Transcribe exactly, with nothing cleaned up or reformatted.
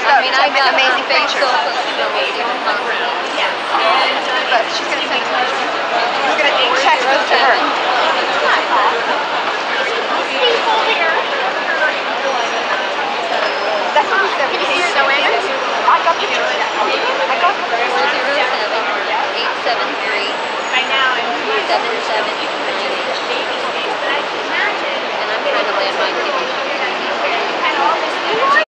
about I mean, I got amazing Facebook, pictures. you know, it's even possible. But she's going to send us. She's going to text this to her. That's what we said. Can you see so in it? I got pictures. I got pictures. four zero seven, eight seven three, seven seven nine eight. And I'm trying to land my ticket.